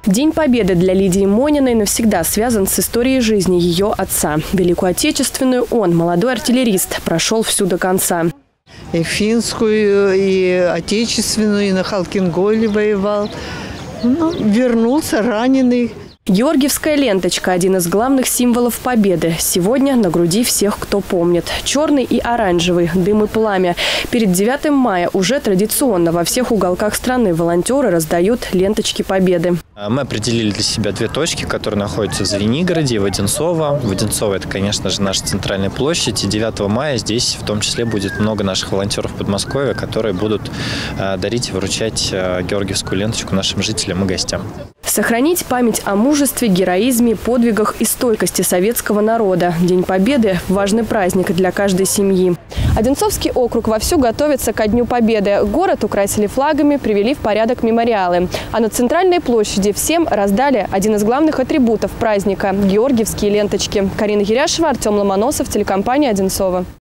День Победы для Лидии Мониной навсегда связан с историей жизни ее отца. Великую Отечественную он, молодой артиллерист, прошел всю до конца. И финскую, и отечественную, и на Халкинголе воевал. Вернулся раненый. Георгиевская ленточка – один из главных символов Победы. Сегодня на груди всех, кто помнит. Черный и оранжевый, дым и пламя. Перед 9 мая уже традиционно во всех уголках страны волонтеры раздают ленточки Победы. Мы определили для себя две точки, которые находятся в Звенигороде и в Одинцово. В Одинцово – это, конечно же, наша центральная площадь. И 9 мая здесь в том числе будет много наших волонтеров Подмосковья, которые будут дарить и вручать георгиевскую ленточку нашим жителям и гостям. Сохранить память о мужестве, героизме, подвигах и стойкости советского народа. День Победы – важный праздник для каждой семьи. Одинцовский округ вовсю готовится ко Дню Победы. Город украсили флагами, привели в порядок мемориалы. А на центральной площади всем раздали один из главных атрибутов праздника – георгиевские ленточки. Карина Еряшева, Артем Ломоносов, телекомпания «Одинцово».